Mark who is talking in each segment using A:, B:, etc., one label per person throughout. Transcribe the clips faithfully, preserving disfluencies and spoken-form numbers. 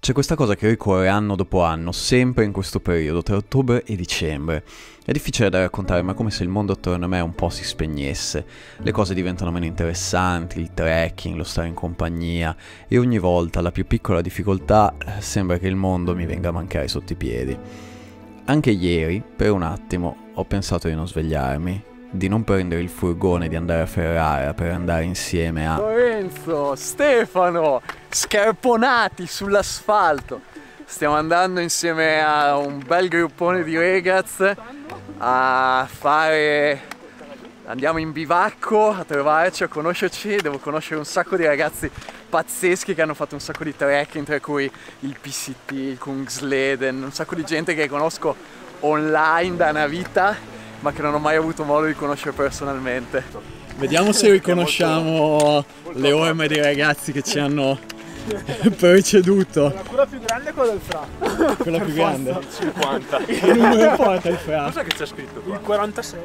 A: C'è questa cosa che ricorre anno dopo anno, sempre in questo periodo, tra ottobre e dicembre. È difficile da raccontare, ma è come se il mondo attorno a me un po' si spegnesse. Le cose diventano meno interessanti, il trekking, lo stare in compagnia, e ogni volta la più piccola difficoltà sembra che il mondo mi venga a mancare sotto i piedi. Anche ieri, per un attimo, ho pensato di non svegliarmi, di non prendere il furgone, di andare a Ferrara per andare insieme a
B: Lorenzo, Stefano, scarponati sull'asfalto. Stiamo andando insieme a un bel gruppone di ragazzi a fare... Andiamo in bivacco a trovarci, a conoscerci. Devo conoscere un sacco di ragazzi pazzeschi che hanno fatto un sacco di trekking, tra cui il P C T, il Kungsleden, un sacco di gente che conosco online da una vita, ma che non ho mai avuto modo di conoscere personalmente.
C: Vediamo se riconosciamo le orme dei ragazzi che ci hanno preceduto.
D: Quella più grande è quella del Fra.
C: Quella più grande?
D: cinquanta.
C: Che numero porta il Fra?
D: Cos'è che c'è scritto qua? Il quarantasei.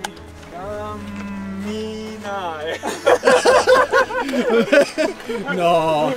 D: Camminare.
C: No.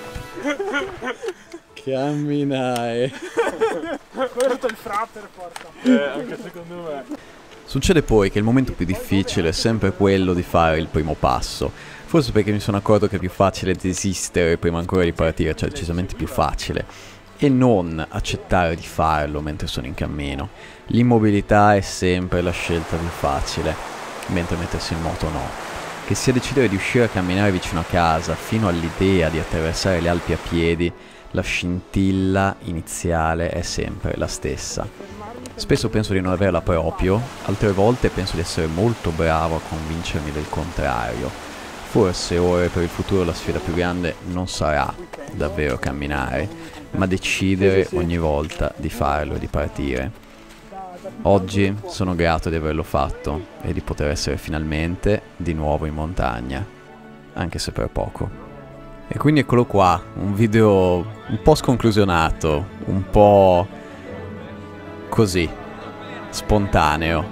C: Camminare.
D: Quello è il Fra per forza. Eh, anche secondo me.
A: Succede poi che il momento più difficile è sempre quello di fare il primo passo. Forse perché mi sono accorto che è più facile desistere prima ancora di partire, cioè decisamente più facile, e non accettare di farlo mentre sono in cammino. L'immobilità è sempre la scelta più facile, mentre mettersi in moto no. Che sia decidere di uscire a camminare vicino a casa, fino all'idea di attraversare le Alpi a piedi, la scintilla iniziale è sempre la stessa. Spesso penso di non averla proprio, altre volte penso di essere molto bravo a convincermi del contrario. Forse ora e per il futuro la sfida più grande non sarà davvero camminare, ma decidere ogni volta di farlo e di partire. Oggi sono grato di averlo fatto e di poter essere finalmente di nuovo in montagna, anche se per poco. E quindi eccolo qua, un video un po' sconclusionato, un po' così, spontaneo,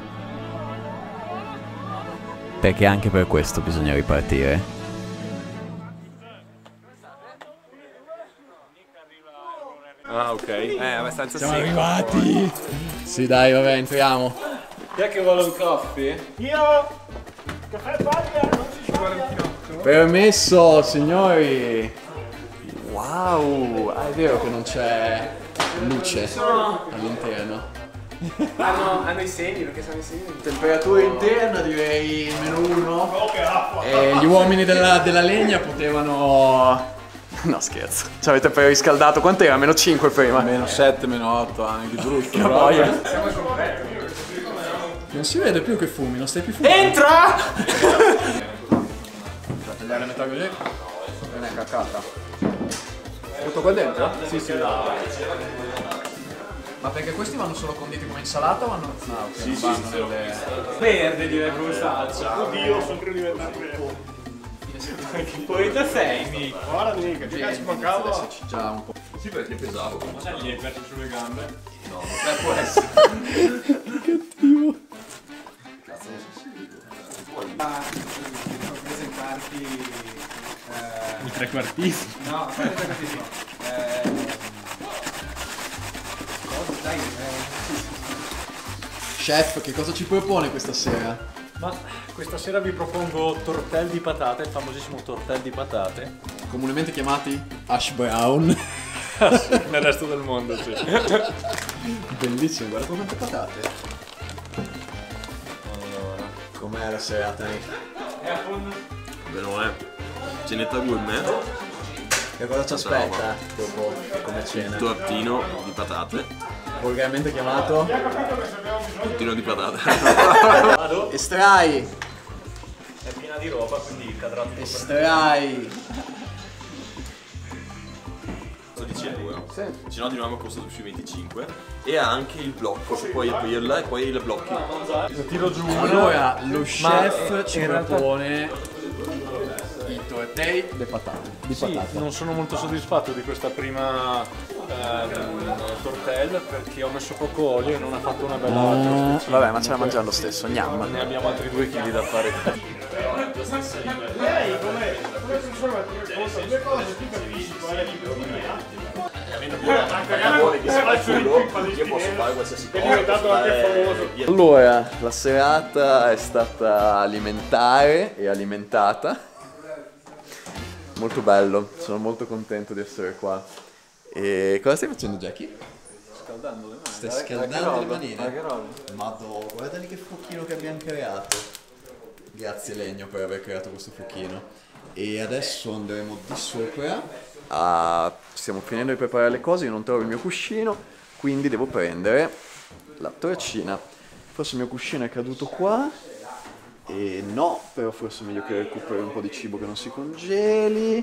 A: perché anche per questo bisogna ripartire.
D: Ah, ok. Eh, abbastanza
C: Siamo
D: secco.
C: arrivati. Sì, dai, vabbè, entriamo.
D: Chi è che vuole un coffee?
E: Io! Caffè paglia, non si sbaglia!
C: Permesso, signori. Wow, ah, è vero che non c'è luce all'interno.
B: Hanno, hanno i segni, perché sono i segni.
C: Temperatura interna direi meno uno. E gli uomini della, della legna potevano...
B: No scherzo, ci avete appena riscaldato. Quant'era? Meno cinque prima?
C: Meno sette, meno otto anche, brutto. Non si vede più che fumi, non stai più fumando.
B: Entra!
C: Tagliare a metà così. Non è caccata. Tutto qua dentro? Sì, sì. Ma perché questi vanno solo conditi come insalata o vanno... No, ok, sì, sì, vanno nelle...
D: Verde direi come salsa.
E: Oddio, sono credo diventato vero.
D: Che poeta sei, Nick?
E: Guarda mica, che cazzo mancava?
C: Esserci già un po'.
D: Sì, perché pesavo. Ma sai, gli hai perso sulle gambe?
C: No, beh, può essere.
A: Cattivo.
C: Cazzo, non so se puoi presentarti...
D: Il trequartista.
C: No, fai il trequartista. Eh... Cosa, dai, Chef, che cosa ci propone questa sera?
F: Ma questa sera vi propongo tortelli di patate, il famosissimo tortelli di patate.
C: Comunemente chiamati hash brown.
F: Nel resto del mondo, sì.
C: Bellissimo, guarda quante patate. Allora, com'è la serata?
G: Bene, cenetta gourmet.
C: Che cosa ci aspetta dopo come cena?
G: Tortino di patate.
C: Volgarmente chiamato?
G: Tortino di patate.
C: Estrai!
F: È piena di roba, quindi cadrà tutto.
C: Estrai!
G: dodici euro. Sì. Se no di nuovo costa sui venticinque. E ha anche il blocco, se puoi aprirla e poi il blocchi.
F: Lo tiro giù.
C: Allora, lo chef
F: Ma
C: ci
F: in realtà-
C: propone i tortelli di patate. Di
F: Sì,
C: patata.
F: non sono molto soddisfatto di questa prima ehm, tortella perché ho messo poco olio e non ha fatto una bella
C: Ah,
B: Vabbè, ma ce la mangiamo lo stesso, gnam.
F: Ne abbiamo altri due chili da fare.
E: Lei come come funziona? Due cose, tu capisci qual è la più
G: almeno vuole che si fa il culo, io posso fare qualsiasi cosa.
E: È diventato anche famoso.
B: Allora, la serata è stata alimentare e alimentata. Molto bello, sono molto contento di essere qua. E cosa stai facendo, Jackie?
C: Scaldando le mani.
B: Stai scaldando le manine? Madò, guarda lì che fuochino che abbiamo creato. Grazie Legno per aver creato questo fuochino. E adesso andremo di sopra. Ah, stiamo finendo di preparare le cose, io non trovo il mio cuscino, quindi devo prendere la torcina. Forse il mio cuscino è caduto qua. E no, però forse è meglio che recuperi un po' di cibo che non si congeli.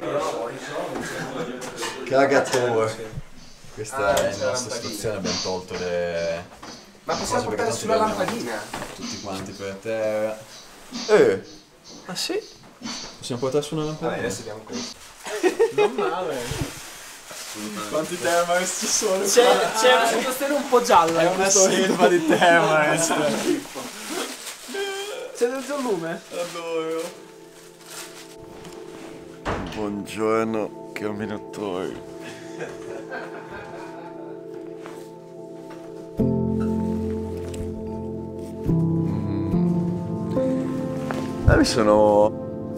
B: Cagatore. Questa è la nostra situazione, abbiamo tolto le...
H: Ma possiamo portare sulla lampadina?
B: Tutti quanti per terra. Eh! Ah sì? Possiamo portare su una lampadina?
H: Vabbè, adesso diamo questo.
E: Non male.
B: Quanti Thermalest ci sono?
E: C'è una situazione un po' gialla.
B: È una selva di Thermalest.
E: C'è dentro il lume?
B: Adoro. Buongiorno camminatori. Mm. Ah, mi sono...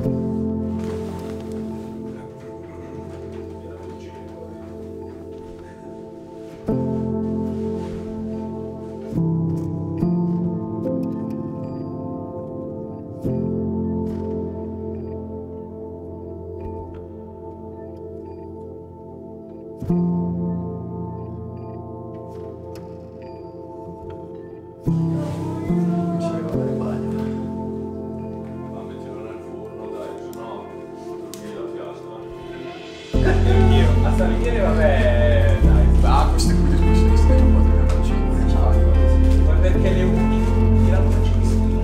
E: A salire vabbè, dai.
B: Ah, queste qui sono queste un po' di camioncini.
E: Ma perché le uni tirano facilissimo.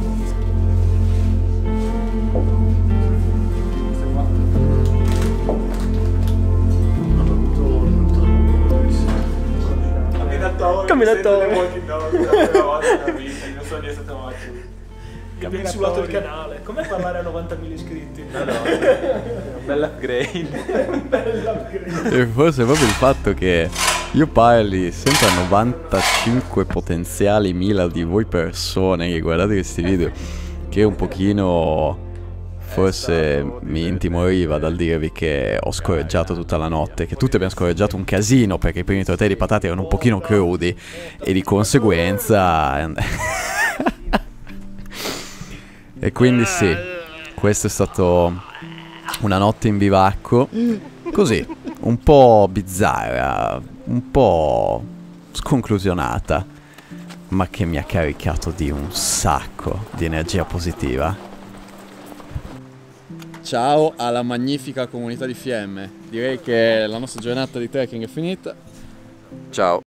D: Camminatore.
E: Camminatore.
D: Non so di essere mai. Abbiamo insulato il canale. Come parlare a novantamila iscritti?
C: Un bel upgrade.
D: Bella upgrade.
A: E forse è proprio il fatto che io parli sempre a novantacinque potenziali mila di voi persone che guardate questi video, che un pochino forse mi intimoriva dal dirvi che ho scorreggiato tutta la notte, che tutti abbiamo scorreggiato un casino perché i primi tortelli di patate erano un pochino crudi e di conseguenza... E quindi sì, questa è stata una notte in bivacco, così, un po' bizzarra, un po' sconclusionata, ma che mi ha caricato di un sacco di energia positiva.
B: Ciao alla magnifica comunità di Fiemme. Direi che la nostra giornata di trekking è finita. Ciao.